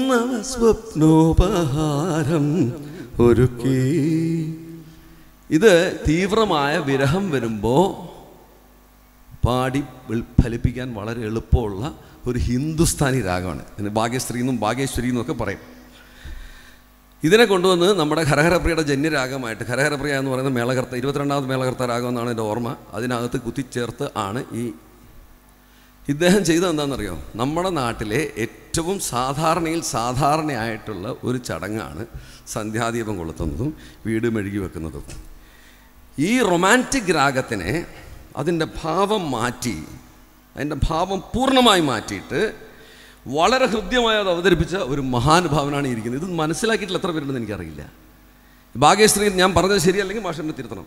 സ്വപ്നോപഹാരം ഒരുക്കി. ഇത് തീവ്രമായ വിരഹം വരുമ്പോൾ പാടി ഫലിപ്പിക്കാൻ വളരെ എളുപ്പമുള്ള ഒരു ഹിന്ദുസ്ഥാനി രാഗമാണ്. ഭാഗ്യശ്രീ എന്നും ഭാഗ്യേശ്വരി എന്നൊക്കെ പറയും. ഇതിനെ കൊണ്ടുവന്ന് നമ്മുടെ ഹരഹരപ്രിയയുടെ ജന്യരാഗമായിട്ട്, ഹരഹരപ്രിയ എന്ന് പറയുന്ന മേളകർത്ത 22ാമത് മേളകർത്ത രാഗം എന്നാണ് എൻ്റെ ഓർമ്മ, അതിനകത്ത് കുത്തിച്ചേർത്ത് ആണ് ഇദ്ദേഹം ചെയ്തത്. എന്താണെന്നറിയോ? നമ്മുടെ നാട്ടിലെ ഏറ്റവും സാധാരണയായിട്ടുള്ള ഒരു ചടങ്ങാണ് സന്ധ്യാദീപം കൊളുത്തുന്നതും വീട് മെഴുകി വെക്കുന്നതും. ഈ റൊമാൻറ്റിക് രാഗത്തിനെ അതിൻ്റെ ഭാവം മാറ്റി, അതിൻ്റെ ഭാവം പൂർണ്ണമായി മാറ്റിയിട്ട് വളരെ ഹൃദ്യമായി അത് അവതരിപ്പിച്ച ഒരു മഹാനുഭാവനാണ് ഇരിക്കുന്നത്. ഇത് മനസ്സിലാക്കിയിട്ടുള്ള എത്ര പേരുണ്ടെന്ന് എനിക്കറിയില്ല. ഭാഗ്യശ്രീ ഞാൻ പറഞ്ഞത് ശരിയല്ലെങ്കിൽ മാഷെന്നെ തിരുത്തണം.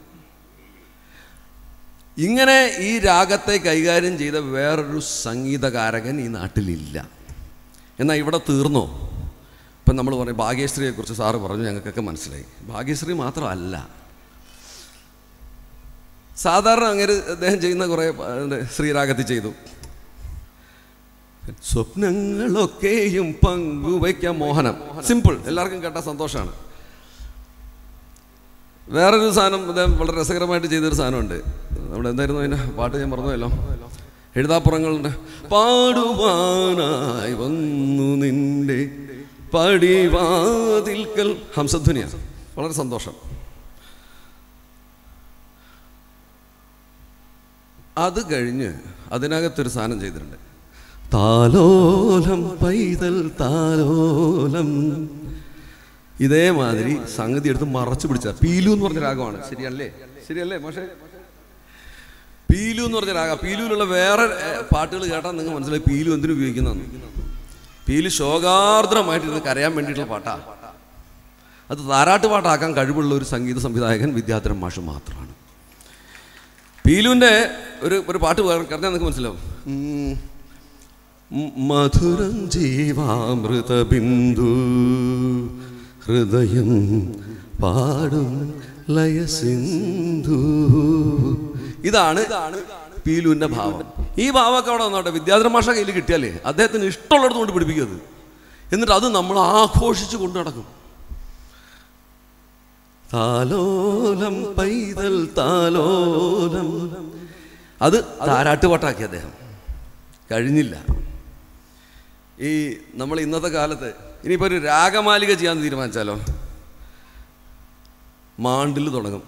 ഇങ്ങനെ ഈ രാഗത്തെ കൈകാര്യം ചെയ്ത വേറൊരു സംഗീതകാരകൻ ഈ നാട്ടിലില്ല. എന്നാൽ ഇവിടെ തീർന്നോ? ഇപ്പം നമ്മൾ പറയും ഭാഗ്യശ്രീയെക്കുറിച്ച് സാറ് പറഞ്ഞു, ഞങ്ങൾക്കൊക്കെ മനസ്സിലായി. ഭാഗ്യശ്രീ മാത്രമല്ല, സാധാരണ അങ്ങനെ അദ്ദേഹം ചെയ്യുന്ന കുറേ ശ്രീരാഗത്തിൽ ചെയ്തു. സ്വപ്നങ്ങളൊക്കെയും പങ്കുവയ്ക്കാം മോഹനം. സിമ്പിൾ, എല്ലാവർക്കും കേട്ടാൽ സന്തോഷമാണ്. വേറൊരു സാധനം അദ്ദേഹം വളരെ രസകരമായിട്ട് ചെയ്തൊരു സാധനമുണ്ട്. നമ്മുടെ എന്തായിരുന്നു അതിൻ്റെ പാട്ട്? ഞാൻ പറഞ്ഞല്ലോ, എഴുതാപ്പുറങ്ങളുണ്ട്. പാടുവാനായി വന്നു നിന്റെ പടിവാതിൽക്കൽ, ഹംസധ്വനിയാണ്. വളരെ സന്തോഷം. അത് കഴിഞ്ഞ് അതിനകത്തൊരു സാധനം ചെയ്തിട്ടുണ്ട്. താലോലം പൈതൽ താലോലം. ഇതേമാതിരി സംഗതി എടുത്ത് മറച്ചു പിടിച്ച പീലു എന്ന് പറഞ്ഞ രാഗമാണ്. ശരിയല്ലേ മോശേ? പീലു എന്ന് പറഞ്ഞ രാഗം. പീലുവിലുള്ള വേറെ പാട്ടുകൾ കേട്ടാൽ നിങ്ങൾ മനസ്സിലായി പീലു എന്തിനു ഉപയോഗിക്കുന്നതാണ്. പീലു ശോകാർദ്രമായിട്ടിരുന്ന് കരയാൻ വേണ്ടിയിട്ടുള്ള പാട്ടാണ്. അത് താരാട്ട് പാട്ടാക്കാൻ കഴിവുള്ള ഒരു സംഗീത സംവിധായകൻ വിദ്യാധരൻ മാഷ് മാത്രമാണ്. പീലുവിൻ്റെ ഒരു പാട്ട് പറഞ്ഞാൽ നിങ്ങൾക്ക് മനസ്സിലാവും. മധുരം ജീവാമൃത ബിന്ദു ഹൃദയം പാടും ലയസിന്ധു. ഇതാണ് പീലുവിൻ്റെ ഭാവം. ഈ ഭാവമൊക്കെ അവിടെ വന്നോട്ടെ, വിദ്യാധര മാഷ കയ്യിൽ കിട്ടിയാലേ അദ്ദേഹത്തിന് ഇഷ്ടമുള്ളിടത്ത് കൊണ്ട് പിടിപ്പിക്കുന്നത്. എന്നിട്ട് അത് നമ്മൾ ആഘോഷിച്ച് കൊണ്ടു നടക്കും. താലോലം പൈതൽ താലോലം, അത് താരാട്ടുപാട്ടാക്കി അദ്ദേഹം. കഴിഞ്ഞില്ല. ഈ നമ്മൾ ഇന്നത്തെ കാലത്ത് ഇനിയിപ്പോൾ ഒരു രാഗമാലിക ചെയ്യാൻ തീരുമാനിച്ചാലോ, മാണ്ടിൽ തുടങ്ങും.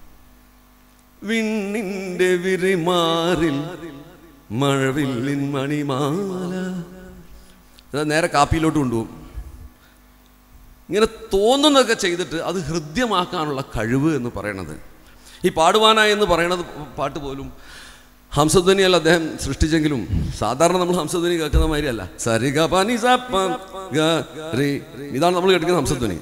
വിണ്ണിൻ്റെ വിരിമാറിൽ മഴവില്ലിൻ മണിമാല, നേരെ കാപ്പിയിലോട്ട് കൊണ്ടുപോകും. ഇങ്ങനെ തോന്നുന്നതൊക്കെ ചെയ്തിട്ട് അത് ഹൃദ്യമാക്കാനുള്ള കഴിവ് എന്ന് പറയണത്, ഈ പാടുവാനായി എന്ന് പറയണത് പാട്ട് പോലും ഹംസധ്വനിയല്ല അദ്ദേഹം സൃഷ്ടിച്ചെങ്കിലും സാധാരണ നമ്മൾ ഹംസധ്വനി കേൾക്കുന്ന മാതിരിയല്ല. സരിഗ പനി സരി, ഇതാണ് നമ്മൾ കേൾക്കുന്ന ഹംസധ്വനി.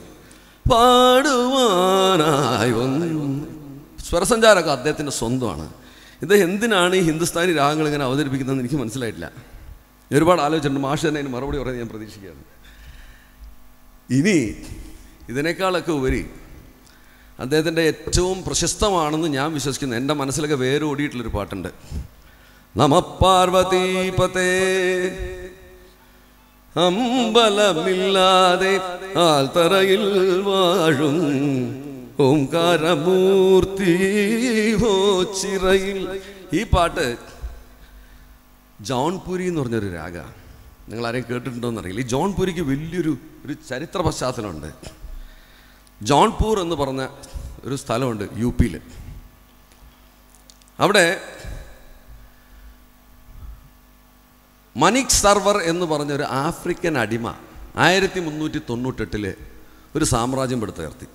പാടുവാനായി സ്വരസഞ്ചാരമൊക്കെ അദ്ദേഹത്തിൻ്റെ സ്വന്തമാണ്. ഇത് എന്തിനാണ് ഈ ഹിന്ദുസ്ഥാനി രാഗങ്ങൾ ഇങ്ങനെ അവതരിപ്പിക്കുന്നതെന്ന് എനിക്ക് മനസ്സിലായിട്ടില്ല. ഒരുപാട് ആലോചിച്ചിട്ടുണ്ട്. മാഷ് തന്നെ അതിന് മറുപടി പറയാൻ ഞാൻ പ്രതീക്ഷിക്കുകയാണ്. ഇനി ഇതിനേക്കാളൊക്കെ ഉപരി അദ്ദേഹത്തിൻ്റെ ഏറ്റവും പ്രശസ്തമാണെന്ന് ഞാൻ വിശ്വസിക്കുന്നു, എൻ്റെ മനസ്സിലൊക്കെ വേരോടിയിട്ടുള്ളൊരു പാട്ടുണ്ട്. നമ പാർവതീപതേ അമ്പലമില്ലാതെ ആൽത്തറയിൽ വാഴും ഓംകാരമൂർത്തി ഹോ ചിറയിൽ. ഈ പാട്ട് ജോൺപുരി എന്ന് പറഞ്ഞൊരു രാഗ, നിങ്ങൾ ആരെയും കേട്ടിട്ടുണ്ടോയെന്ന് അറിയില്ല. ഈ ജോൺപുരിക്ക് വലിയൊരു ചരിത്ര പശ്ചാത്തലമുണ്ട്. ജോൺപൂർ എന്ന് പറഞ്ഞ ഒരു സ്ഥലമുണ്ട് യു പിയിൽ. അവിടെ മനിക് സർവർ എന്ന് പറഞ്ഞൊരു ആഫ്രിക്കൻ അടിമ 1398 ഒരു സാമ്രാജ്യം പടുത്തുയർത്തി.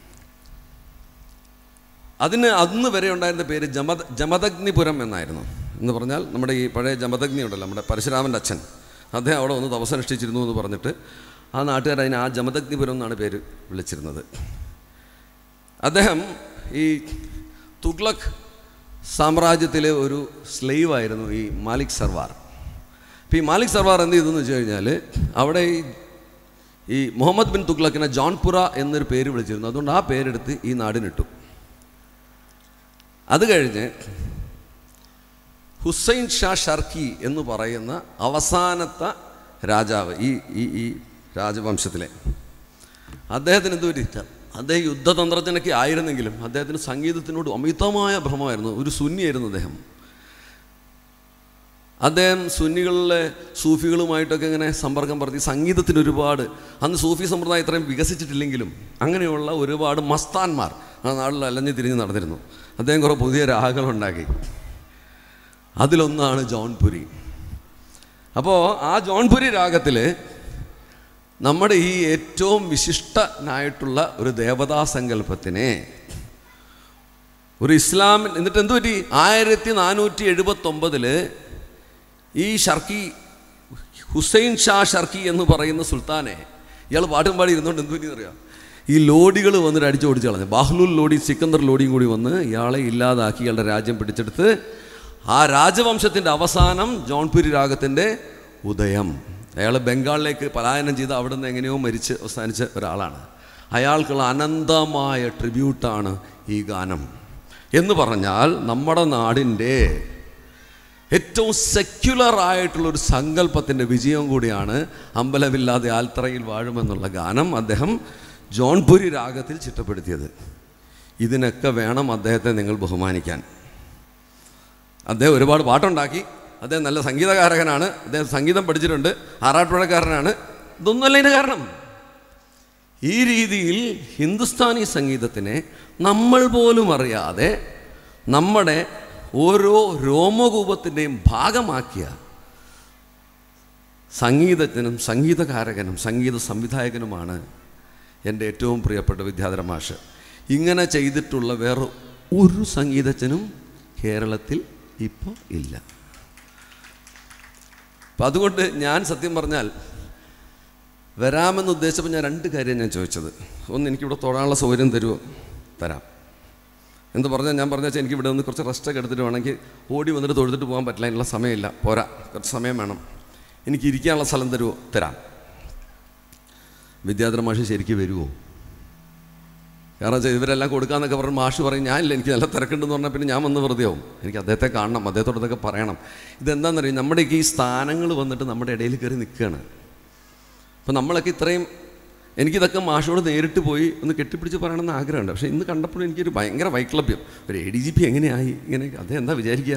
അതിന് അന്ന് വരെ ഉണ്ടായിരുന്ന പേര് ജമദഗ്നിപുരം എന്നായിരുന്നു. എന്ന് പറഞ്ഞാൽ നമ്മുടെ ഈ പഴയ ജമദഗ്നി ഉണ്ടല്ലോ, നമ്മുടെ പരശുരാമൻ്റെ അച്ഛൻ, അദ്ദേഹം അവിടെ ഒന്ന് തപസ്സനുഷ്ഠിച്ചിരുന്നു എന്ന് പറഞ്ഞിട്ട് ആ നാട്ടുകാർ അതിന് ആ ജമദഗ്നിപുരം എന്നാണ് പേര് വിളിച്ചിരുന്നത്. അദ്ദേഹം ഈ തുഗ്ലക് സാമ്രാജ്യത്തിലെ ഒരു സ്ലേവായിരുന്നു ഈ മാലിക് സർവാർ. അപ്പോൾ ഈ മാലിക് സർവാർ എന്ത് ചെയ്തെന്ന് വെച്ച് കഴിഞ്ഞാൽ, അവിടെ ഈ മുഹമ്മദ് ബിൻ തുഗ്ലക്കിനെ ജോൺപുര എന്നൊരു പേര് വിളിച്ചിരുന്നു. അതുകൊണ്ട് ആ പേരെടുത്ത് ഈ നാടിനിട്ടു. അത് കഴിഞ്ഞ് ഹുസൈൻ ഷാ ഷർക്കി എന്ന് പറയുന്ന അവസാനത്തെ രാജാവ് ഈ ഈ രാജവംശത്തിലെ, അദ്ദേഹത്തിന് എന്ത് പറ്റി, അദ്ദേഹം യുദ്ധതന്ത്രജ്ഞനൊക്കെ ആയിരുന്നെങ്കിലും അദ്ദേഹത്തിന് സംഗീതത്തിനോട് അമിതമായ ഭ്രമമായിരുന്നു. ഒരു സുന്നിയായിരുന്നു അദ്ദേഹം. അദ്ദേഹം സുന്നികളിലെ സൂഫികളുമായിട്ടൊക്കെ ഇങ്ങനെ സമ്പർക്കം നടത്തി സംഗീതത്തിന് ഒരുപാട്, അന്ന് സൂഫി സമ്പ്രദായം ഇത്രയും വികസിച്ചിട്ടില്ലെങ്കിലും അങ്ങനെയുള്ള ഒരുപാട് മസ്താന്മാർ ആ നാട്ടിൽ അലഞ്ഞു തിരിഞ്ഞ് നടന്നിരുന്നു. അദ്ദേഹം കുറേ പുതിയ രാഗങ്ങളുണ്ടാക്കി. അതിലൊന്നാണ് ജോൺപുരി. അപ്പോൾ ആ ജോൺപുരി രാഗത്തിൽ നമ്മുടെ ഈ ഏറ്റവും വിശിഷ്ടനായിട്ടുള്ള ഒരു ദേവതാ സങ്കല്പത്തിനെ ഒരു ഇസ്ലാമിൽ, എന്നിട്ട് എന്തു പറ്റി, 1479 ഈ ഷർക്കി, ഹുസൈൻ ഷാ ഷർക്കി എന്ന് പറയുന്ന സുൽത്താനെ, ഇയാൾ പാട്ടും പാടി ഇരുന്നുകൊണ്ട് എന്തു പറ്റിയെന്നറിയാം, ഈ ലോഡികൾ വന്നിട്ട് അടിച്ചു ഓടിച്ച് കളഞ്ഞു. ബാഹ്ലൂൽ ലോഡി, സിക്കന്ദർ ലോഡിയും കൂടി വന്ന് ഇയാളെ ഇല്ലാതാക്കി ഇയാളുടെ രാജ്യം പിടിച്ചെടുത്ത് ആ രാജവംശത്തിൻ്റെ അവസാനം ജോൺപുരി രാഗത്തിൻ്റെ ഉദയം. അയാൾ ബംഗാളിലേക്ക് പലായനം ചെയ്ത് അവിടെ നിന്ന് എങ്ങനെയോ മരിച്ച് അവസാനിച്ച ഒരാളാണ്. അയാൾക്കുള്ള അനന്തമായ ട്രിബ്യൂട്ടാണ് ഈ ഗാനം. എന്ന് പറഞ്ഞാൽ നമ്മുടെ നാടിൻ്റെ ഏറ്റവും സെക്യുലർ ആയിട്ടുള്ളൊരു സങ്കല്പത്തിൻ്റെ വിജയം കൂടിയാണ് അമ്പലമില്ലാതെ ആൽത്തറയിൽ വാഴുമെന്നുള്ള ഗാനം അദ്ദേഹം ജോൺപുരി രാഗത്തിൽ ചിട്ടപ്പെടുത്തിയത്. ഇതിനൊക്കെ വേണം അദ്ദേഹത്തെ നിങ്ങൾ ബഹുമാനിക്കാൻ. അദ്ദേഹം ഒരുപാട് പാട്ടുണ്ടാക്കി, അദ്ദേഹം നല്ല സംഗീതകാരകനാണ്, അദ്ദേഹം സംഗീതം പഠിച്ചിട്ടുണ്ട്, ആറാട്ടുപുഴക്കാരനാണ്. ഇതൊന്നുമല്ല ഇതിന് കാരണം. ഈ രീതിയിൽ ഹിന്ദുസ്ഥാനി സംഗീതത്തിനെ നമ്മൾ പോലും അറിയാതെ നമ്മുടെ ഓരോ രോമകൂപത്തിൻ്റെയും ഭാഗമാക്കിയ സംഗീതജ്ഞനും സംഗീതകാരകനും സംഗീത സംവിധായകനുമാണ് എൻ്റെ ഏറ്റവും പ്രിയപ്പെട്ട വിദ്യാധര മാഷ്. ഇങ്ങനെ ചെയ്തിട്ടുള്ള വേറെ ഒരു സംഗീതജ്ഞനും കേരളത്തിൽ ഇപ്പോൾ ഇല്ല. അപ്പം അതുകൊണ്ട് ഞാൻ സത്യം പറഞ്ഞാൽ വരാമെന്ന് ഉദ്ദേശിച്ചപ്പോൾ ഞാൻ 2 കാര്യം ഞാൻ ചോദിച്ചത്. ഒന്ന്, എനിക്കിവിടെ തൊഴാനുള്ള സൗകര്യം തരുമോ? തരാം. എന്ത് പറഞ്ഞാൽ ഞാൻ പറഞ്ഞാൽ എനിക്ക് ഇവിടെ ഒന്ന് കുറച്ച് റെസ്റ്റൊക്കെ എടുത്തിട്ട് വേണമെങ്കിൽ ഓടി വന്നിട്ട് തൊഴുതിട്ട് പോകാൻ പറ്റില്ല, അതിനുള്ള സമയമില്ല, പോരാ, കുറച്ച് സമയം വേണം. എനിക്ക് ഇരിക്കാനുള്ള സ്ഥലം തരാം. വിദ്യാധരൻ മാഷ് ശരിക്കും വരുമോ? കാരണം വെച്ചാൽ ഇവരെല്ലാം കൊടുക്കാമെന്നൊക്കെ പറഞ്ഞ് മാഷ് പറയും ഞാനില്ല, എനിക്ക് നല്ല തിരക്കുണ്ടെന്ന് പറഞ്ഞാൽ പിന്നെ ഞാൻ വന്ന് വെറുതെ ആവും. എനിക്ക് അദ്ദേഹത്തെ കാണണം, അദ്ദേഹത്തോട് ഇതൊക്കെ പറയണം. ഇതെന്താണെന്നറിയാം, നമ്മുടെയൊക്കെ ഈ സ്ഥാനങ്ങൾ വന്നിട്ട് നമ്മുടെ ഇടയിൽ കയറി നിൽക്കുകയാണ്. അപ്പം നമ്മളൊക്കെ ഇത്രയും, എനിക്കിതൊക്കെ മാഷോട് നേരിട്ട് പോയി ഒന്ന് കെട്ടിപ്പിടിച്ച് പറയണമെന്ന് ആഗ്രഹമുണ്ട്. പക്ഷേ ഇന്ന് കണ്ടപ്പോഴും എനിക്കൊരു ഭയങ്കര വൈക്ലഭ്യം. ഒരു ADGP എങ്ങനെയായി ഇങ്ങനെ, അദ്ദേഹം എന്താ വിചാരിക്കുക?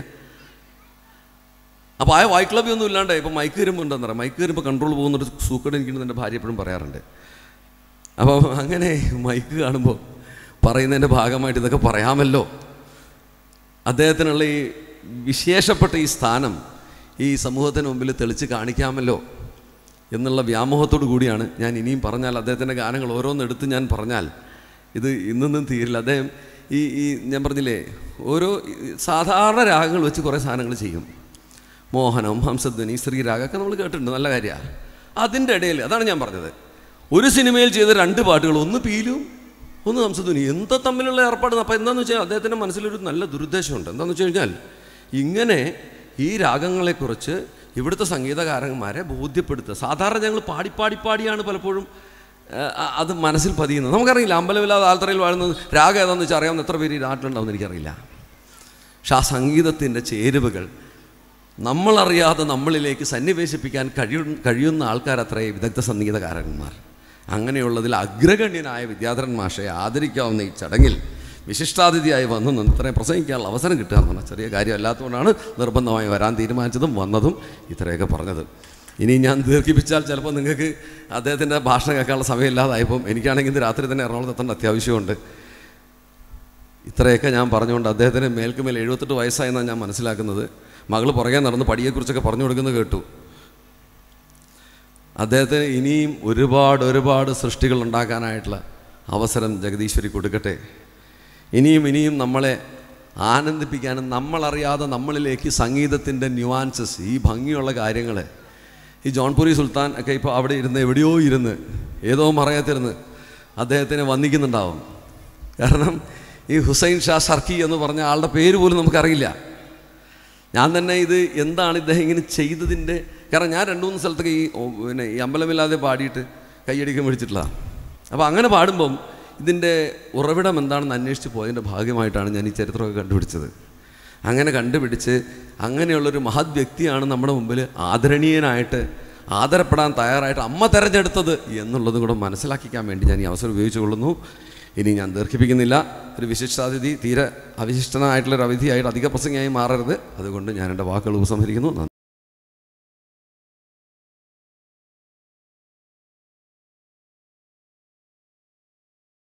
അപ്പോൾ ആ വൈക്ലഭ്യമൊന്നും ഇല്ലാണ്ട് ഇപ്പോൾ മൈക്ക് വരുമ്പോൾ ഉണ്ടെന്ന് പറയാം, മൈക്ക് വരുമ്പോൾ കൺട്രോൾ പോകുന്നൊരു സൂക്കേട് എനിക്കുണ്ടെന്ന് എൻ്റെ ഭാര്യ എപ്പോഴും പറയാറുണ്ട്. അപ്പോൾ അങ്ങനെ മൈക്ക് കാണുമ്പോൾ പറയുന്നതിൻ്റെ ഭാഗമായിട്ട് ഇതൊക്കെ പറയാമല്ലോ, അദ്ദേഹത്തിനുള്ള ഈ വിശേഷപ്പെട്ട ഈ സ്ഥാനം ഈ സമൂഹത്തിന് മുമ്പിൽ തെളിച്ച് കാണിക്കാമല്ലോ എന്നുള്ള വ്യാമോഹത്തോടു കൂടിയാണ് ഞാൻ ഇനിയും പറഞ്ഞാൽ, അദ്ദേഹത്തിൻ്റെ ഗാനങ്ങൾ ഓരോന്നെടുത്ത് ഞാൻ പറഞ്ഞാൽ ഇത് ഇന്നൊന്നും തീരില്ല. അദ്ദേഹം ഈ ഞാൻ പറഞ്ഞില്ലേ, ഓരോ സാധാരണ രാഗങ്ങൾ വെച്ച് കുറേ സാധനങ്ങൾ ചെയ്യും. മോഹനം, ഹംസധ്വനി, ശ്രീരാഗമൊക്കെ നമ്മൾ കേട്ടിട്ടുണ്ട്, നല്ല കാര്യമാണ്. അതിൻ്റെ ഇടയിൽ അതാണ് ഞാൻ പറഞ്ഞത്, ഒരു സിനിമയിൽ ചെയ്ത 2 പാട്ടുകൾ, ഒന്ന് പീലും ഒന്ന് ഹംസധ്വനി, എന്താ തമ്മിലുള്ള ഏർപ്പാട്. അപ്പോൾ എന്താണെന്ന് വെച്ചാൽ അദ്ദേഹത്തിൻ്റെ മനസ്സിലൊരു നല്ല ദുരുദ്ദേശമുണ്ട്. എന്താണെന്ന് വെച്ച് കഴിഞ്ഞാൽ, ഇങ്ങനെ ഈ രാഗങ്ങളെക്കുറിച്ച് ഇവിടുത്തെ സംഗീതകാരന്മാരെ ബോധ്യപ്പെടുത്തുക. സാധാരണ ഞങ്ങൾ പാടിയാണ് പലപ്പോഴും അത് മനസ്സിൽ പതിയുന്നത്. നമുക്കറിയില്ല, അമ്പലമില്ലാതെ ആൽത്തറയിൽ വാഴുന്നത് രാഗം ഏതാണെന്ന് വെച്ചാൽ അറിയാവുന്ന എത്ര പേര് ഈ നാട്ടിലുണ്ടാവുമെന്ന് എനിക്കറിയില്ല. പക്ഷെ ആ സംഗീതത്തിൻ്റെ ചേരുവകൾ നമ്മളറിയാതെ നമ്മളിലേക്ക് സന്നിവേശിപ്പിക്കാൻ കഴിയുന്ന ആൾക്കാരത്രേ വിദഗ്ധ സംഗീതകാരന്മാർ. അങ്ങനെയുള്ളതിൽ അഗ്രഗണ്യനായ വിദ്യാധരൻ മാഷെ ആദരിക്കാവുന്ന ഈ ചടങ്ങിൽ വിശിഷ്ടാതിഥിയായി വന്നു നിന്ന് ഇത്രയും പ്രസംഗിക്കാനുള്ള അവസരം കിട്ടുക എന്ന് പറഞ്ഞാൽ ചെറിയ കാര്യമല്ലാത്തതുകൊണ്ടാണ് നിർബന്ധമായി വരാൻ തീരുമാനിച്ചതും വന്നതും ഇത്രയൊക്കെ പറഞ്ഞത്. ഇനി ഞാൻ ദീർഘിപ്പിച്ചാൽ ചിലപ്പോൾ നിങ്ങൾക്ക് അദ്ദേഹത്തിൻ്റെ ഭാഷണം കേൾക്കാനുള്ള സമയമില്ലാതായപ്പോൾ എനിക്കാണെങ്കിൽ ഇന്ന് രാത്രി തന്നെ എറണാകുളത്ത് എത്തേണ്ട അത്യാവശ്യമുണ്ട്. ഇത്രയൊക്കെ ഞാൻ പറഞ്ഞുകൊണ്ട് അദ്ദേഹത്തിന് മേൽക്കുമേൽ 78 വയസ്സായെന്നാണ് ഞാൻ മനസ്സിലാക്കുന്നത്. മകൾ പുറകെ നടന്ന് പടിയെക്കുറിച്ചൊക്കെ പറഞ്ഞു കൊടുക്കുന്നത് കേട്ടു. അദ്ദേഹത്തിന് ഇനിയും ഒരുപാട് സൃഷ്ടികൾ ഉണ്ടാക്കാനായിട്ടുള്ള അവസരം ജഗദീശ്വരി കൊടുക്കട്ടെ. ഇനിയും നമ്മളെ ആനന്ദിപ്പിക്കാനും നമ്മളറിയാതെ നമ്മളിലേക്ക് സംഗീതത്തിൻ്റെ ന്യൂവാൻസസ്, ഈ ഭംഗിയുള്ള കാര്യങ്ങൾ, ഈ ജോൺപുരി സുൽത്താൻ ഒക്കെ ഇപ്പോൾ അവിടെ ഇരുന്ന് എവിടെയോ ഇരുന്ന് ഏതോ മറയത്തിരുന്ന് അദ്ദേഹത്തിനെ വന്ദിക്കുന്നുണ്ടാവും. കാരണം ഈ ഹുസൈൻ ഷാ ഷർക്കി എന്ന് പറഞ്ഞ ആളുടെ പേര് പോലും നമുക്കറിയില്ല. ഞാൻ തന്നെ ഇത് എന്താണ് ഇദ്ദേഹം ഇങ്ങനെ ചെയ്തതിൻ്റെ, കാരണം ഞാൻ 2-3 സ്ഥലത്തൊക്കെ ഈ അമ്പലമില്ലാതെ പാടിയിട്ട് കയ്യടിക്കാൻ മേടിച്ചിട്ടുള്ളതാണ്. അപ്പോൾ അങ്ങനെ പാടുമ്പം ഇതിൻ്റെ ഉറവിടം എന്താണെന്ന് അന്വേഷിച്ച് പോയതിൻ്റെ ഭാഗമായിട്ടാണ് ഞാൻ ഈ ചരിത്രമൊക്കെ കണ്ടുപിടിച്ചത്. അങ്ങനെ കണ്ടുപിടിച്ച് അങ്ങനെയുള്ളൊരു മഹത് വ്യക്തിയാണ് നമ്മുടെ മുമ്പിൽ ആദരണീയനായിട്ട് ആദരപ്പെടാൻ തയ്യാറായിട്ട് അമ്മ തിരഞ്ഞെടുത്തത് എന്നുള്ളതും കൂടെ മനസ്സിലാക്കിക്കാൻ വേണ്ടി ഞാൻ ഈ അവസരം ഉപയോഗിച്ചു കൊള്ളുന്നു. ഇനി ഞാൻ ദീർഘിപ്പിക്കുന്നില്ല. ഒരു വിശിഷ്ടാതിഥി തീരെ അവിശിഷ്ടനായിട്ടുള്ളൊരു അതിഥിയായിട്ട് അധിക പ്രസംഗിയായി മാറരുത്. അതുകൊണ്ട് ഞാൻ എൻ്റെ വാക്കുകൾ ഉപസംഹരിക്കുന്നു.